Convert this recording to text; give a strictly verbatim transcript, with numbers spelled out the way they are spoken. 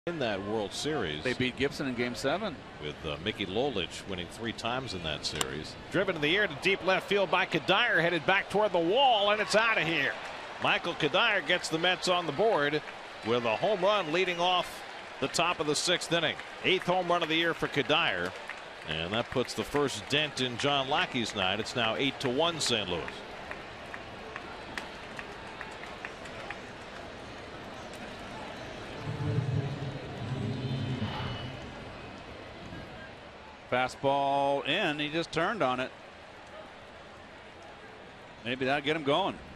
In that World Series. They beat Gibson in game seven. With uh, Mickey Lolich winning three times in that series. Driven to the air to deep left field by Cuddyer, headed back toward the wall, and it's out of here. Michael Cuddyer gets the Mets on the board with a home run leading off the top of the sixth inning. Eighth home run of the year for Cuddyer, and that puts the first dent in John Lackey's night. It's now eight to one Saint Louis. Fastball in. He just turned on it. Maybe that'll get him going.